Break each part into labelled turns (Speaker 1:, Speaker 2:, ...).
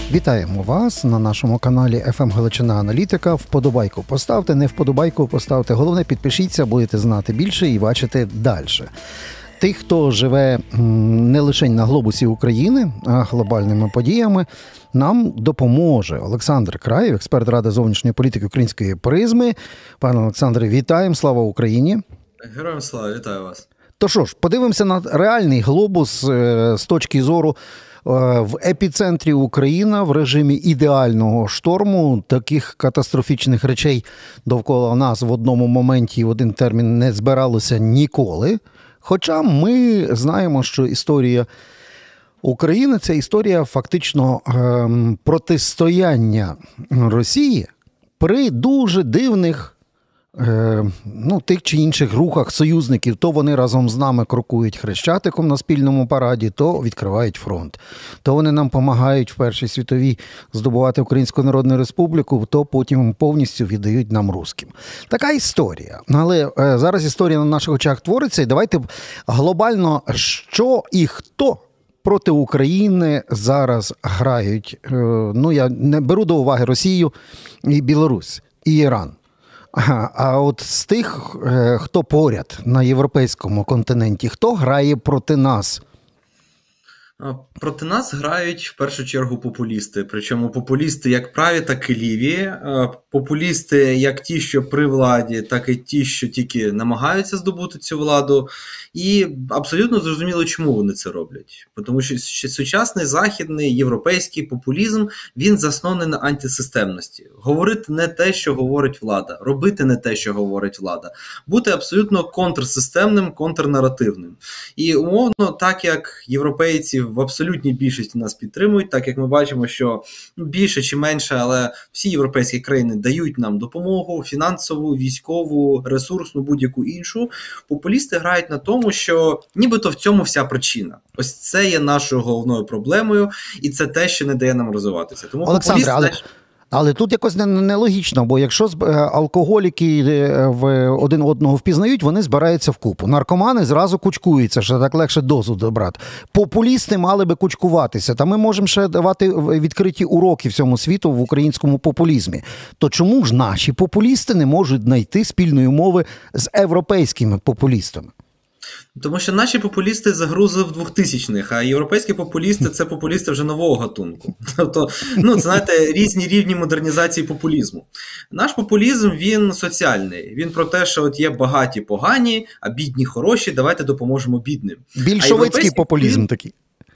Speaker 1: Вітаємо вас на нашому каналі FM Галичина Аналітика. Вподобайку поставте, не вподобайку поставте. Головне, підпишіться, будете знати більше і бачити далі. Тих, хто живе не лише на глобусі України, а глобальними подіями, нам допоможе Олександр Краєв, експерт Ради зовнішньої політики Української призми. Пане Олександре, вітаємо, слава Україні!
Speaker 2: Героям слава, вітаю вас!
Speaker 1: То що ж, подивимося на реальний глобус з точки зору в епіцентрі Україна в режимі ідеального шторму. Таких катастрофічних речей довкола нас в одному моменті в один термін не збиралося ніколи. Хоча ми знаємо, що історія України – це історія фактично протистояння Росії при дуже дивних тих чи інших рухах союзників. То вони разом з нами крокують Хрещатиком на спільному параді, то відкривають фронт. То вони нам допомагають в Першій світовій здобувати Українську Народну Республіку, то потім повністю віддають нам русским. Така історія. Але зараз історія на наших очах твориться, і давайте глобально, що і хто проти України зараз грають. Я не беру до уваги Росію і Білорусь, і Іран. А от з тих, хто поряд на європейському континенті, хто грає проти нас?
Speaker 2: Проти нас грають в першу чергу популісти. Причому популісти як праві, так і ліві. Популісти як ті, що при владі, так і ті, що тільки намагаються здобути цю владу. І абсолютно зрозуміло, чому вони це роблять. Тому що сучасний західний європейський популізм, він заснований на антисистемності. Говорити не те, що говорить влада. Робити не те, що говорить влада. Бути абсолютно контрсистемним, контрнаративним. І умовно, так як європейці в абсолютній більшості нас підтримують, так як ми бачимо, що більше чи менше, але всі європейські країни дають нам допомогу, фінансову, військову, ресурсну, будь-яку іншу. Популісти грають на тому, що нібито в цьому вся причина. Ось це є нашою головною проблемою, і це те, що не дає нам розвиватися. Тому
Speaker 1: Олександре, але тут якось нелогічно, бо якщо алкоголіки один одного впізнають, вони збираються вкупу. Наркомани зразу кучкуються, що так легше дозу добрати. Популісти мали би кучкуватися. Та ми можемо ще давати відкриті уроки всьому світу в українському популізмі. То чому ж наші популісти не можуть знайти спільної мови з європейськими популістами?
Speaker 2: Тому що наші популісти загрузили в 2000-х, а європейські популісти – це популісти вже нового гатунку. Тобто, це, знаєте, різні рівні модернізації популізму. Наш популізм, він соціальний. Він про те, що от є багаті погані, а бідні хороші, давайте допоможемо бідним.
Speaker 1: Більшовицький популізм такий.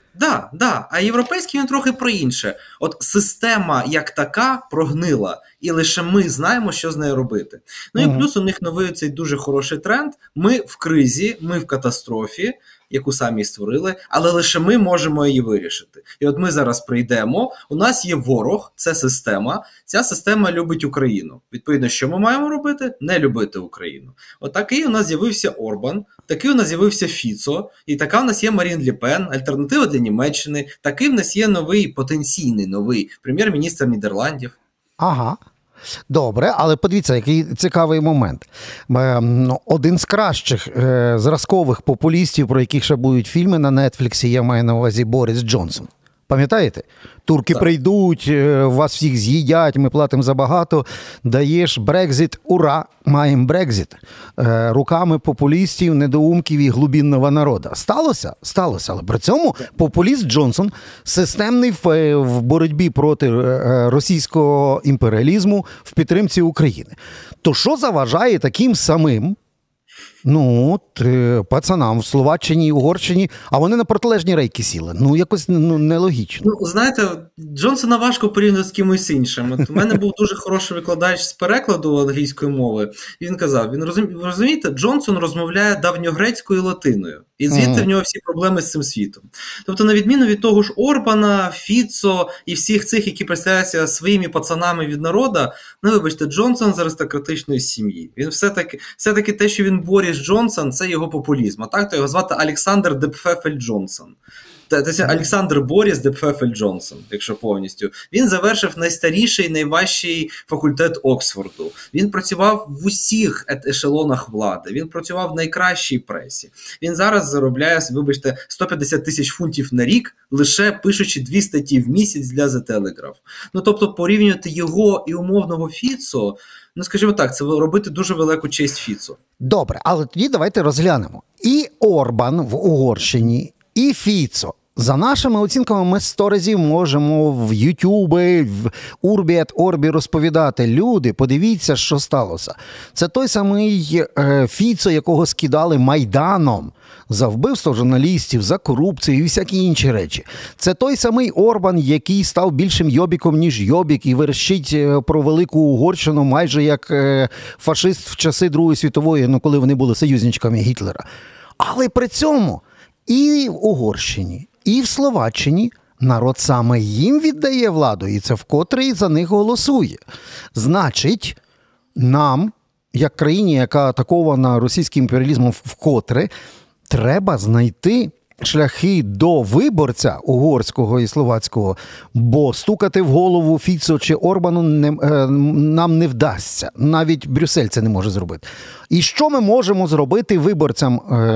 Speaker 2: Да. А європейський він трохи про інше. От система як така прогнила, і лише ми знаємо, що з нею робити. І плюс у них новий цей дуже хороший тренд. Ми в кризі, ми в катастрофі, яку самі створили, але лише ми можемо її вирішити. І от ми зараз прийдемо, у нас є ворог, це система, ця система любить Україну. Відповідно, що ми маємо робити? Не любити Україну. От такий у нас з'явився Орбан, такий у нас з'явився Фіцо, і така у нас є Марін Ле Пен, альтернатива для Німеччини, такий в нас є новий, потенційний новий прем'єр-міністр Нідерландів.
Speaker 1: Ага. Добре, але подивіться, який цікавий момент. Один з кращих зразкових популістів, про яких ще будуть фільми на Нетфліксі, я маю на увазі Борис Джонсон. Пам'ятаєте? Турки прийдуть, вас всіх з'їдять, ми платимо забагато, даєш Брекзит, ура, маємо Брекзит. Руками популістів, недоумків і глубинного народу. Сталося? Сталося. Але при цьому популіст Джонсон системний в боротьбі проти російського імперіалізму в підтримці України. То що заважає таким самим пацанам в Словаччині і Угорщині, а вони на протилежні рейки сіли. Якось нелогічно.
Speaker 2: Знаєте, Джонсона важко порівняти з кимось іншим. От у мене був дуже хороший викладач з перекладу англійської мови. Він казав, розумієте, Джонсон розмовляє давньогрецькою і латиною. І звідти в нього всі проблеми з цим світом. Тобто, на відміну від того ж Орбана, Фіцо і всіх цих, які представляються своїми пацанами від народу, вибачте, Джонсон з аристократичної сім'ї. Він все-таки те, що він Борис Джонсон, це його популізм. А так, то його звати Олександр Депфефель Джонсон. Це Олександр Боріс де Пфефель Джонсон, якщо повністю. Він завершив найстаріший, найважчий факультет Оксфорду. Він працював в усіх ешелонах влади. Він працював в найкращій пресі. Він зараз заробляє, вибачте, 150 тисяч фунтів на рік, лише пишучи 2 статті в місяць для The Telegraph. Ну, тобто, порівнювати його і умовного Фіцо, ну, скажімо так, це робити дуже велику честь Фіцо.
Speaker 1: Добре, але тоді давайте розглянемо. І Орбан в Угорщині, і Фіцо. За нашими оцінками, ми 100 разів можемо в Ютубі, в Урбі ет Орбі розповідати. Люди, подивіться, що сталося. Це той самий Фіцо, якого скидали Майданом за вбивство журналістів, за корупцію і всякі інші речі. Це той самий Орбан, який став більшим йобіком, ніж йобік, і верещить про велику Угорщину майже як фашист в часи Другої світової, ну, коли вони були союзничками Гітлера. Але при цьому і в Угорщині, і в Словаччині народ саме їм віддає владу, і це вкотре і за них голосує. Значить, нам, як країні, яка атакована російським імперіалізмом вкотре, треба знайти шляхи до виборця угорського і словацького, бо стукати в голову Фіцо чи Орбану нам не вдасться. Навіть Брюссель це не може зробити. І що ми можемо зробити виборцям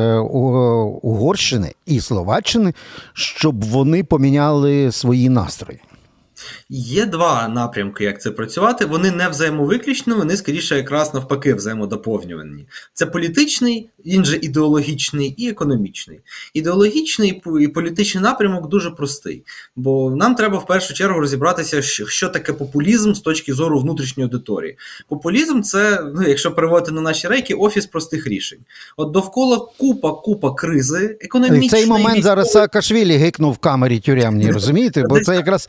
Speaker 1: Угорщини і Словаччини, щоб вони поміняли свої настрої?
Speaker 2: Є 2 напрямки, як це працювати. Вони не взаємовиключні, вони, скоріше, якраз навпаки взаємодоповнювані. Це політичний, він же ідеологічний і економічний. Ідеологічний і політичний напрямок дуже простий. Бо нам треба в першу чергу розібратися, що таке популізм з точки зору внутрішньої аудиторії. Популізм – це, ну, якщо переводити на наші рейки, офіс простих рішень. От довкола купа кризи, економічної...
Speaker 1: В цей момент зараз Саакашвілі гикнув в камері тюремній, розумієте? Бо це якраз...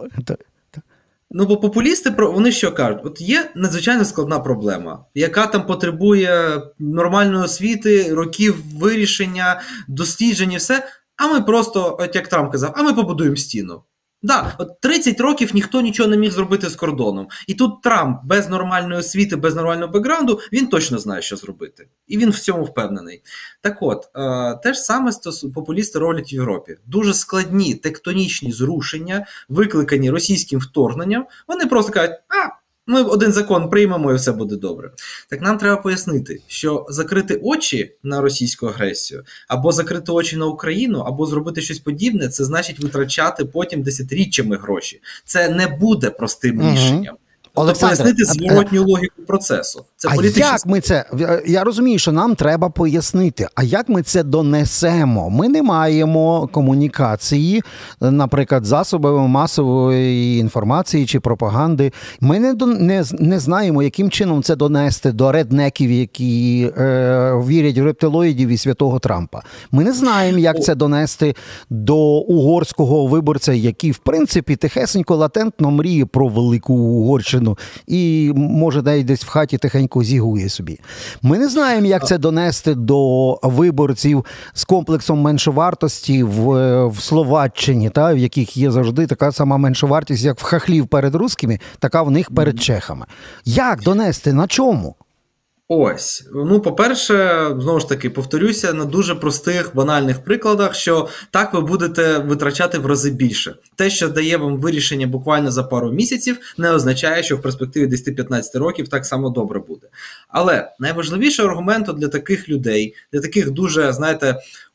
Speaker 2: Ну, бо популісти, вони що кажуть? От є надзвичайно складна проблема, яка там потребує нормальної освіти, років вирішення, досліджень і все, а ми просто, от як Трамп казав, а ми побудуємо стіну. Да, от 30 років ніхто нічого не міг зробити з кордоном. І тут Трамп без нормальної освіти, без нормального бекграунду, він точно знає, що зробити. І він в цьому впевнений. Так от, те ж саме популісти роблять в Європі. Дуже складні тектонічні зрушення, викликані російським вторгненням, вони просто кажуть, ми один закон приймемо і все буде добре. Так нам треба пояснити, що закрити очі на російську агресію, або закрити очі на Україну, або зробити щось подібне, це значить витрачати потім десятиріччями гроші. Це не буде простим рішенням. Олександр, пояснити зворотню логіку процесу. Це політична...
Speaker 1: як ми це? Я розумію, що нам треба пояснити. А як ми це донесемо? Ми не маємо комунікації, наприклад, засобами масової інформації чи пропаганди. Ми не знаємо, яким чином це донести до реднеків, які вірять в рептилоїдів і святого Трампа. Ми не знаємо, як це донести до угорського виборця, який, в принципі, тихесенько, латентно мріє про велику Угорщину і, може, десь в хаті тихенько зігує собі. Ми не знаємо, як це донести до виборців з комплексом меншовартості в Словаччині, в яких є завжди така сама меншовартість, як в хахлів перед русскими, така в них перед чехами. Як донести? На чому?
Speaker 2: Ось. Ну, по-перше, знову ж таки, повторюся на дуже простих, банальних прикладах, що так ви будете витрачати в рази більше. Те, що дає вам вирішення буквально за пару місяців, не означає, що в перспективі 10-15 років так само добре буде. Але найважливіший аргумент для таких людей, для таких дуже, знаєте,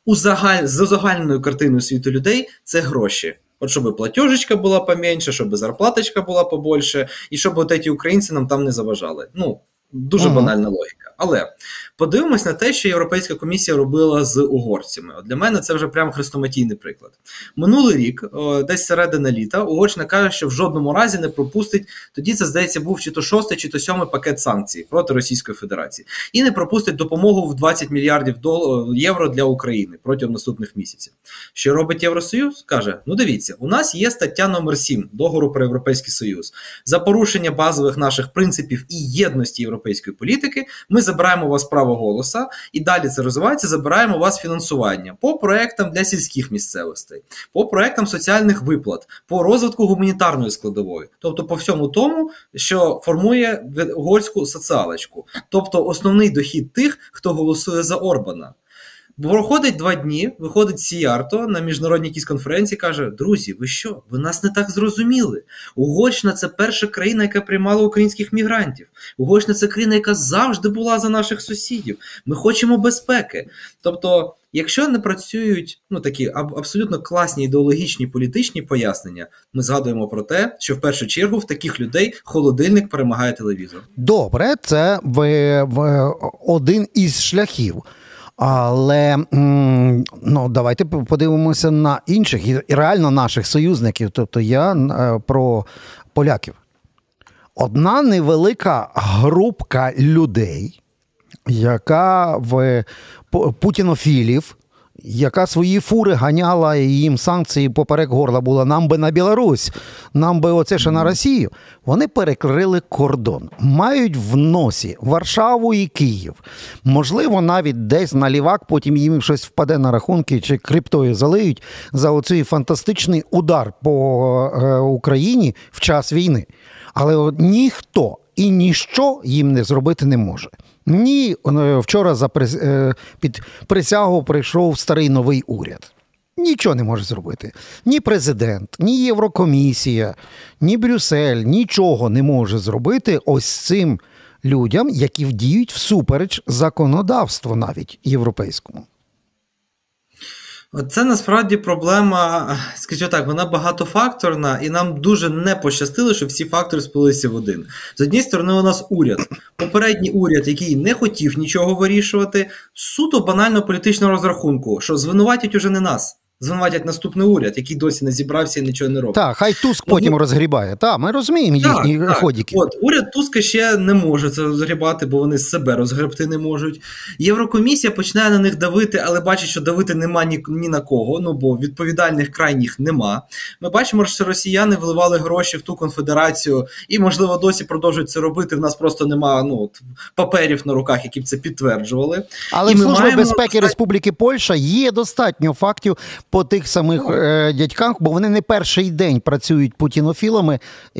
Speaker 2: з узагальненою картиною світу людей – це гроші. От щоб платежечка була поменше, щоб зарплаточка була побольше, і щоб от ці українці нам там не заважали. Ну, дуже банальна логіка. Але подивимось на те, що Європейська комісія робила з угорцями. От для мене це вже прямо хрестоматійний приклад. Минулий рік, десь середина літа, Угорщина каже, що в жодному разі не пропустить, тоді це, здається, був чи то 6-й, чи то 7-й пакет санкцій проти Російської Федерації. І не пропустить допомогу в 20 мільярдів євро для України протягом наступних місяців. Що робить Євросоюз? Каже, ну дивіться, у нас є стаття номер 7 договору про Європейський Союз. За порушення базових наших принципів і єдності європейської політики ми забираємо у вас право голоса, і далі це розвивається, забираємо у вас фінансування по проектам для сільських місцевостей, по проектам соціальних виплат, по розвитку гуманітарної складової, тобто по всьому тому, що формує угорську соціалочку, тобто основний дохід тих, хто голосує за Орбана. Проходить 2 дні, виходить Сіярто на міжнародній якійсь конференції, каже: друзі, ви що? Ви нас не так зрозуміли. Угорщина – це перша країна, яка приймала українських мігрантів. Угорщина – це країна, яка завжди була за наших сусідів. Ми хочемо безпеки. Тобто, якщо не працюють такі абсолютно класні ідеологічні політичні пояснення, ми згадуємо про те, що в першу чергу в таких людей холодильник перемагає телевізор.
Speaker 1: Добре, це один із шляхів. Але давайте подивимося на інших, і реально наших союзників. Тобто я про поляків. Одна невелика групка людей, яка путінофілів, яка свої фури ганяла і їм санкції поперек горла була, нам би на Білорусь, нам би оце ще на Росію, вони перекрили кордон. Мають в носі Варшаву і Київ. Можливо, навіть десь на лівак, потім їм щось впаде на рахунки, чи криптою залиють за оцей фантастичний удар по Україні в час війни. Але ніхто і ніщо їм не зробити не може. Вчора під присягу прийшов старий новий уряд. Нічого не може зробити. Ні президент, ні Єврокомісія, ні Брюссель, нічого не може зробити ось цим людям, які діють всупереч законодавству навіть європейському.
Speaker 2: Це насправді проблема, скажімо так, вона багатофакторна, і нам дуже не пощастило, що всі фактори сплелися в один. З однієї сторони у нас уряд. Попередній уряд, який не хотів нічого вирішувати, суто банально політичного розрахунку, що звинуватять уже не нас. Звинуватять наступний уряд, який досі не зібрався і нічого не робить.
Speaker 1: Так, хай Туск потім розгрібає. Так, ми розуміємо їхні ходики.
Speaker 2: От, уряд Туска ще не може це розгрібати, бо вони себе розгребти не можуть. Єврокомісія починає на них давити, але бачить, що давити нема ні на кого, бо відповідальних крайніх нема. Ми бачимо, що росіяни вливали гроші в ту конфедерацію і, можливо, досі продовжують це робити. В нас просто нема паперів на руках, які б це підтверджували.
Speaker 1: Але в Службі безпеки Республіки Польща є достатньо фактів по тих самих дядьках, бо вони не перший день працюють путінофілами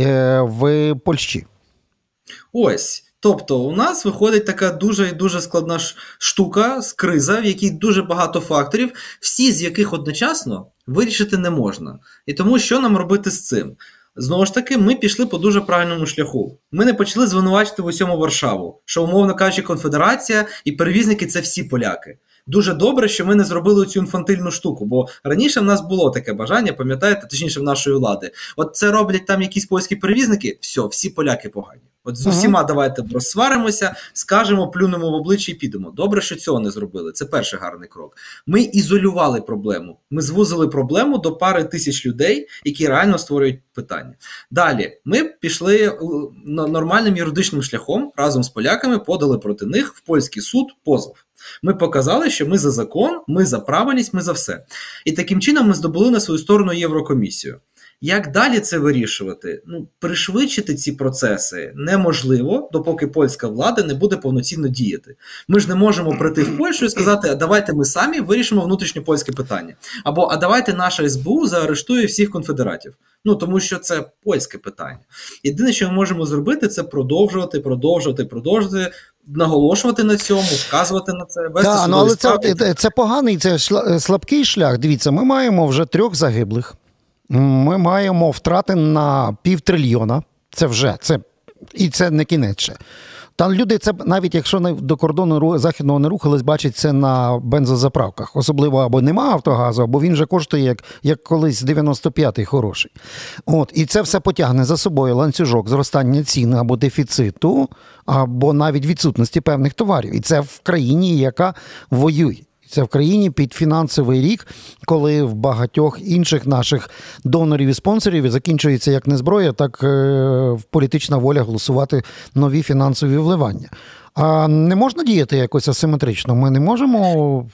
Speaker 1: в Польщі.
Speaker 2: Ось. Тобто у нас виходить така дуже і дуже складна штука, криза, в якій дуже багато факторів, всі з яких одночасно вирішити не можна. І тому що нам робити з цим? Знову ж таки, ми пішли по дуже правильному шляху. Ми не почали звинувачити в усьому Варшаву, що, умовно кажучи, конфедерація і перевізники – це всі поляки. Дуже добре, що ми не зробили цю інфантильну штуку, бо раніше в нас було таке бажання, пам'ятаєте, точніше в нашої влади. От це роблять там якісь польські перевізники, все, всі поляки погані. От з усіма давайте розсваримося, скажемо, плюнемо в обличчя і підемо. Добре, що цього не зробили. Це перший гарний крок. Ми ізолювали проблему. Ми звузили проблему до пари тисяч людей, які реально створюють питання. Далі, ми пішли нормальним юридичним шляхом, разом з поляками подали проти них в польський суд позов. Ми показали, що ми за закон, ми за правильність, ми за все. І таким чином ми здобули на свою сторону Єврокомісію. Як далі це вирішувати? Пришвидшити ці процеси неможливо, допоки польська влада не буде повноцінно діяти. Ми ж не можемо прийти в Польщу і сказати, а давайте ми самі вирішимо внутрішньопольське питання. Або, а давайте наша СБУ заарештує всіх конфедератів. Тому що це польське питання. Єдине, що ми можемо зробити, це продовжувати, наголошувати на цьому, вказувати на це, вести судові справи.
Speaker 1: Але це поганий, це слабкий шлях. Дивіться, ми маємо вже 3 загиблих. Ми маємо втрати на 500 мільйона. І це не кінець ще. Там люди, це навіть якщо до кордону західного не рухались, бачать це на бензозаправках. Особливо або нема «Автогазу», або він же коштує, як колись 95-й хороший. І це все потягне за собою ланцюжок зростання цін або дефіциту, або навіть відсутності певних товарів. І це в країні, яка воює. Це в країні під фінансовий рік, коли в багатьох інших наших донорів і спонсорів закінчується як не зброя, так політична воля голосувати нові фінансові вливання. А не можна діяти якось асиметрично? Ми не можемо,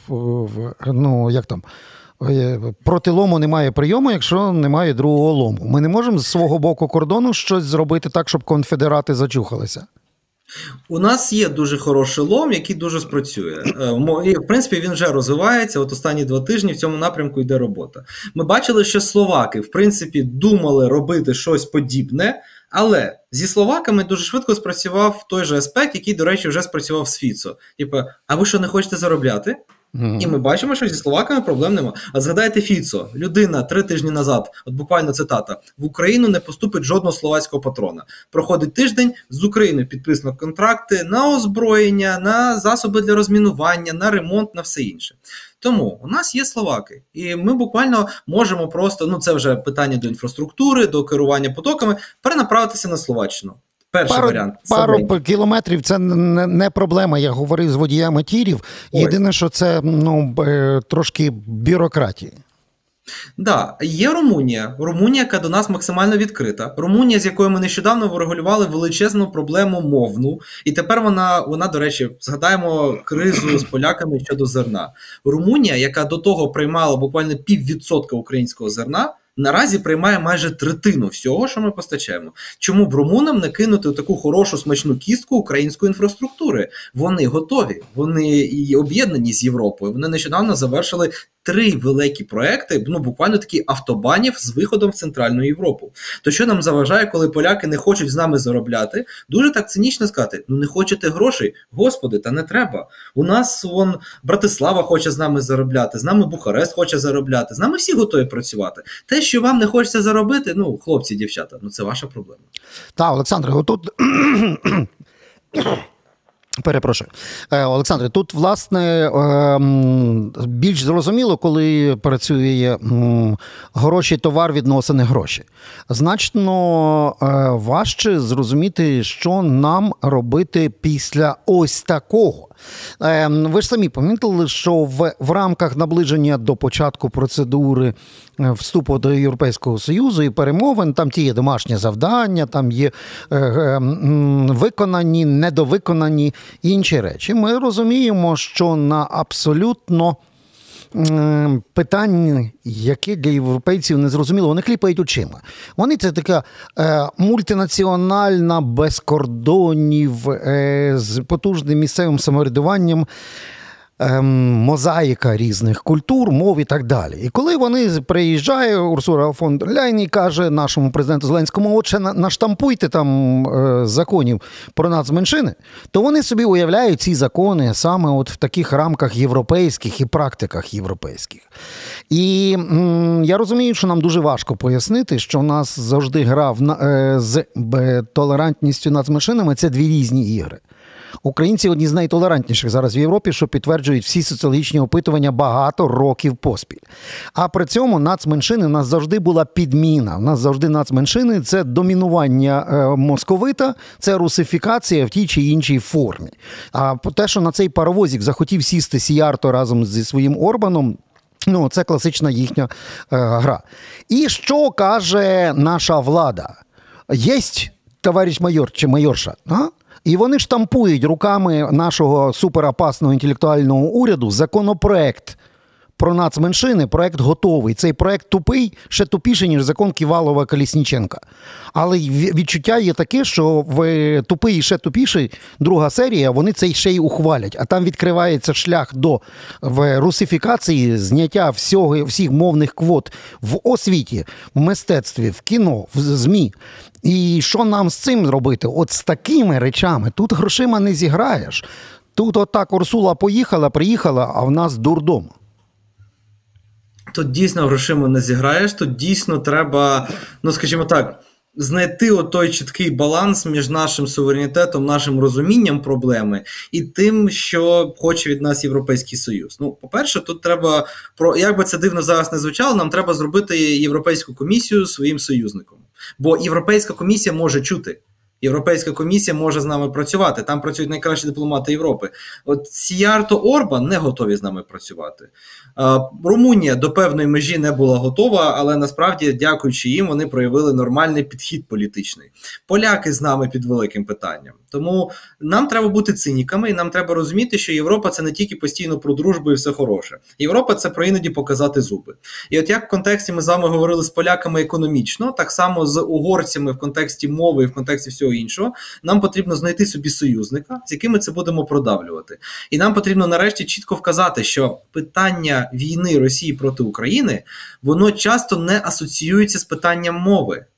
Speaker 1: проти лому немає прийому, якщо немає другого лому. Ми не можемо з свого боку кордону щось зробити так, щоб конфедерати зачухалися.
Speaker 2: У нас є дуже хороший лом, який дуже спрацює. І, в принципі, він вже розвивається. От останні 2 тижні в цьому напрямку йде робота. Ми бачили, що словаки, в принципі, думали робити щось подібне, але зі словаками дуже швидко спрацював той же аспект, який, до речі, вже спрацював з Фіцо. А ви що, не хочете заробляти? І ми бачимо, що зі словаками проблем нема. А згадайте Фіцо, людина 3 тижні назад, от буквально цитата, в Україну не поступить жодного словацького патрона. Проходить тиждень, з Україною підписано контракти на озброєння, на засоби для розмінування, на ремонт, на все інше. Тому у нас є словаки, і ми буквально можемо просто, це вже питання до інфраструктури, до керування потоками, перенаправитися на Словаччину. Перший варіант.
Speaker 1: Пару кілометрів – це не проблема. Я говорив з водіями тірів. Єдине, що це трошки бюрократії.
Speaker 2: Да, є Румунія, яка до нас максимально відкрита. Румунія, з якою ми нещодавно врегулювали величезну проблему мовну. І тепер вона, до речі, згадаємо кризу з поляками щодо зерна. Румунія, яка до того приймала буквально 0,5% українського зерна, наразі приймає майже третину всього, що ми постачаємо. Чому б румунам не кинути таку хорошу, смачну кістку української інфраструктури? Вони готові, вони і об'єднані з Європою. Вони нещодавно завершили 3 великі проекти, буквально такі автобанів з виходом в Центральну Європу. То що нам заважає, коли поляки не хочуть з нами заробляти? Дуже так цинічно сказати, не хочете грошей? Господи, та не треба. У нас Братислава хоче з нами заробляти, з нами Бухарест хоче заробляти, з нами всі готові працювати. Те, що вам не хочеться заробити, хлопці, дівчата, це ваша проблема.
Speaker 1: Так, Олександре, отут... Перепрошую. Олександре, тут, власне, більш зрозуміло, коли працює гроші, товар, відносини, гроші. Значно важче зрозуміти, що нам робити після ось такого. Ви ж самі помітили, що в рамках наближення до початку процедури вступу до Європейського Союзу і перемовин, там ті є домашні завдання, там є виконані, недовиконані інші речі. Ми розуміємо, що на абсолютно питання, які для європейців не зрозуміло, вони кліпають очима. Вони це така мультинаціональна, без кордонів, з потужним місцевим самоврядуванням, мозаїка різних культур, мов і так далі. І коли вони приїжджає, Урсула фон дер Ляйн і каже нашому президенту Зеленському, отже, наштампуйте там законів про нацменшини, то вони собі уявляють ці закони саме от в таких рамках європейських і практиках європейських. І я розумію, що нам дуже важко пояснити, що у нас завжди гра з толерантністю нацменшинами – це 2 різні ігри. Українці одні з найтолерантніших зараз в Європі, що підтверджують всі соціологічні опитування багато років поспіль. А при цьому нацменшини в нас завжди була підміна. У нас завжди нацменшини – це домінування московита, це русифікація в тій чи іншій формі. А те, що на цей паровозик захотів сісти Сіярто разом зі своїм Орбаном, це класична їхня гра. І що каже наша влада? Єсть, товариш майор чи майорша, І вони штампують руками нашого суперопасного інтелектуального уряду законопроект про нацменшини, проект готовий. Цей проект тупий, ще тупіший, ніж закон Ківалова-Колісніченка. Але відчуття є таке, що в тупий і ще тупіший, друга серія, вони цей ще й ухвалять. А там відкривається шлях до русифікації, зняття всіх мовних квот в освіті, в мистецтві, в кіно, в ЗМІ. І що нам з цим робити? От з такими речами. Тут грошима не зіграєш. Тут отак Урсула приїхала, а в нас дурдом.
Speaker 2: Тут дійсно грошима не зіграєш, тут дійсно треба, скажімо так, знайти той чіткий баланс між нашим суверенітетом, нашим розумінням проблеми і тим, що хоче від нас Європейський Союз. По-перше, тут треба, як би це дивно зараз не звучало, нам треба зробити Європейську комісію своїм союзником. Бо Європейська комісія може чути. Європейська комісія може з нами працювати. Там працюють найкращі дипломати Європи. От Сіярто, Орбан не готові з нами працювати. Румунія до певної межі не була готова, але насправді, дякуючи їм, вони проявили нормальний підхід політичний. Поляки з нами під великим питанням. Тому нам треба бути циніками, і нам треба розуміти, що Європа – це не тільки постійно про дружбу і все хороше. Європа – це про іноді показати зуби. І от як в контексті ми з вами говорили з поляками економічно, так само з угорцями в контексті мови і в контексті всього іншого, нам потрібно знайти собі союзника, з якими це будемо продавлювати. І нам потрібно нарешті чітко вказати, що питання війни Росії проти України, воно часто не асоціюється з питанням мови.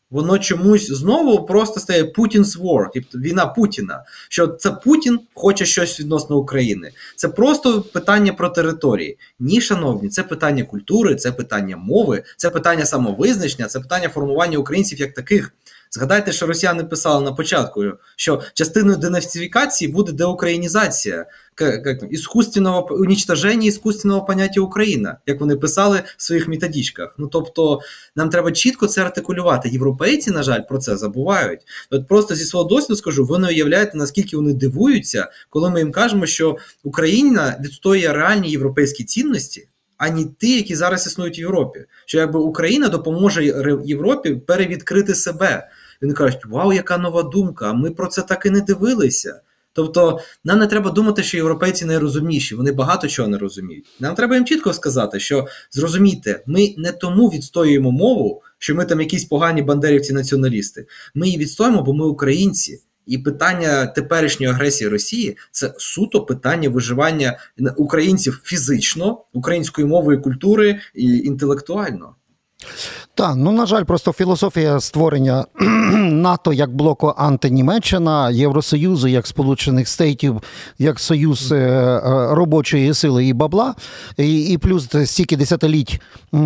Speaker 2: Воно чомусь знову просто стає Putin's war, тобто війна Путіна. Що це Путін хоче щось відносно України. Це просто питання про території. Ні, шановні, це питання культури, це питання мови, це питання самовизначення, це питання формування українців як таких. Згадайте, що росіяни писали на початку, що частиною денацифікації буде деукраїнізація, іскусственного уничтоження іскусственного поняття Україна, як вони писали в своїх методичках. Ну, тобто, нам треба чітко це артикулювати. Європейці, на жаль, про це забувають. От просто зі свого досвіду скажу, ви не уявляєте, наскільки вони дивуються, коли ми їм кажемо, що Україна відстоює реальні європейські цінності, ані ті, які зараз існують в Європі. Що якби Україна допоможе Європі перевідкрити себе. Вони кажуть, вау, яка нова думка, а ми про це так і не дивилися. Тобто, нам не треба думати, що європейці найрозумніші, вони багато чого не розуміють. Нам треба їм чітко сказати, що, зрозумійте, ми не тому відстоюємо мову, що ми там якісь погані бандерівці-націоналісти. Ми її відстоюємо, бо ми українці. І питання теперішньої агресії Росії – це суто питання виживання українців фізично, української мови і культури і інтелектуально.
Speaker 1: Так, ну, на жаль, просто філософія створення НАТО як блоку антинімеччина, Євросоюзу як Сполучених Штатів, як союз робочої сили і бабла, і плюс стільки десятиліть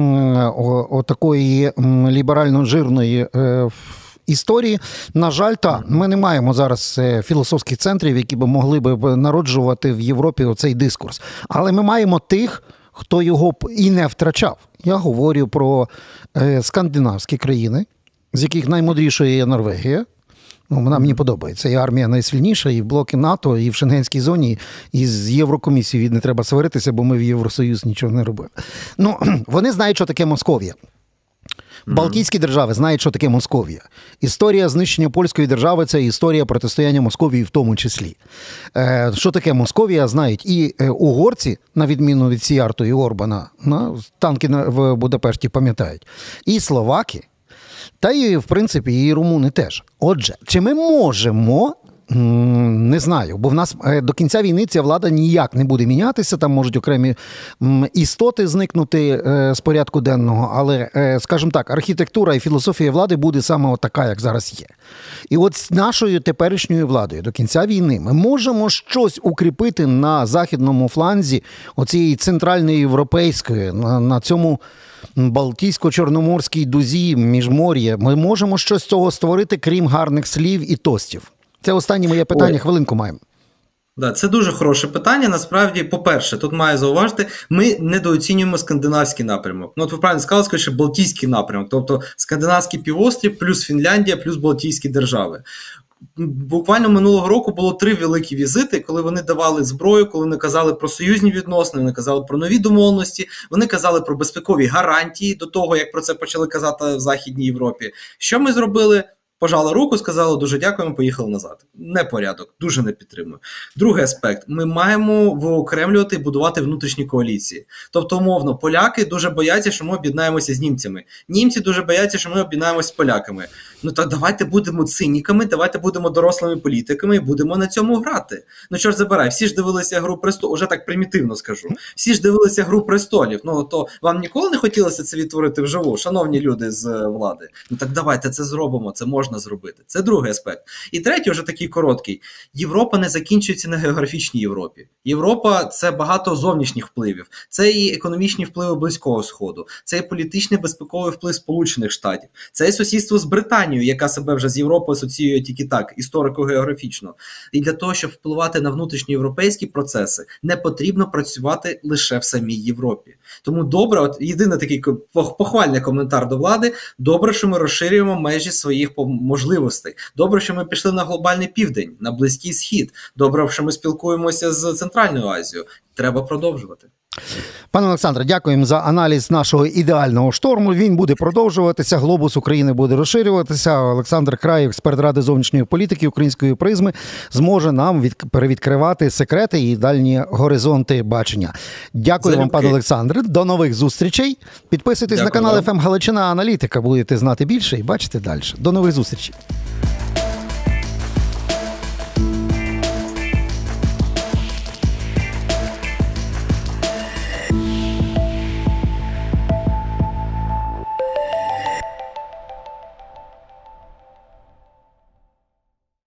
Speaker 1: отакої ліберально-жирної історії. На жаль, ми не маємо зараз філософських центрів, які б могли б народжувати в Європі оцей дискурс. Але ми маємо тих, хто його б і не втрачав. Я говорю про скандинавські країни, з яких наймудрішою є Норвегія. Вона мені подобається. І армія найсильніша, і в блоки НАТО, і в Шенгенській зоні, і з Єврокомісією не треба сваритися, бо ми в Євросоюз нічого не робили. Ну, вони знають, що таке Московія. Балтійські держави знають, що таке Московія. Історія знищення польської держави – це історія протистояння Московії в тому числі. Що таке Московія, знають і угорці, на відміну від Сіярто і Орбана, танки в Будапешті пам'ятають, і словаки, та і, в принципі, і румуни теж. Отже, чи ми можемо... Не знаю, бо в нас до кінця війни ця влада ніяк не буде мінятися, там можуть окремі істоти зникнути з порядку денного, але, скажімо так, архітектура і філософія влади буде саме така, як зараз є. І от з нашою теперішньою владою до кінця війни ми можемо щось укріпити на західному фланзі оцієї центральної європейської, на цьому Балтійсько-Чорноморській дузі, міжмор'я. Ми можемо щось з цього створити, крім гарних слів і тостів. Це останнє моє питання, хвилинку маємо.
Speaker 2: Да, це дуже хороше питання. Насправді, по-перше, тут маю зауважити, ми недооцінюємо скандинавський напрямок. Ну, от ви правильно сказали, що Балтійський напрямок, тобто Скандинавський півострів плюс Фінляндія плюс Балтійські держави. Буквально минулого року було 3 великі візити, коли вони давали зброю, коли вони казали про союзні відносини, вони казали про нові домовленості, вони казали про безпекові гарантії до того, як про це почали казати в Західній Європі. Що ми зробили? Пожали руку, сказали дуже дякуємо, поїхали назад. Непорядок, дуже не підтримую. Другий аспект. Ми маємо виокремлювати і будувати внутрішні коаліції. Тобто, умовно, поляки дуже бояться, що ми об'єднаємося з німцями. Німці дуже бояться, що ми об'єднаємося з поляками. Ну так давайте будемо циніками, давайте будемо дорослими політиками і будемо на цьому грати. Ну чорт забирай, всі ж дивилися «Гру престолів», уже так примітивно скажу. Всі ж дивилися «Гру престолів». Ну то вам ніколи не хотілося це відтворити вживу, шановні люди з влади? Ну так давайте це зробимо, це можна зробити. Це другий аспект. І третій, вже такий короткий. Європа не закінчується на географічній Європі. Європа – це багато зовнішніх впливів. Це і економічні впливи Близького Сходу, це і політичний безпековий вплив Сполучених Штатів, це і сусідство з Британією, яка себе вже з Європою асоціює тільки так, історико-географічно. І для того, щоб впливати на внутрішньоєвропейські процеси, не потрібно працювати лише в самій Європі. Тому добре, от єдиний такий похвальний коментар до влади, добре, що ми розширюємо межі своїх можливостей. Добре, що ми пішли на глобальний південь, на Близький Схід. Добре, що ми спілкуємося з Центральною Азією. Треба продовжувати.
Speaker 1: Пане Олександре, дякуємо за аналіз нашого ідеального шторму. Він буде продовжуватися, глобус України буде розширюватися. Олександр Краєв, експерт Ради зовнішньої політики Української призми, зможе нам перевідкривати секрети і дальні горизонти бачення. Дякую вам, пане Олександре. До нових зустрічей. Підписуйтесь на канал FM Галичина Аналітика. Будете знати більше і бачити далі. До нових зустрічей.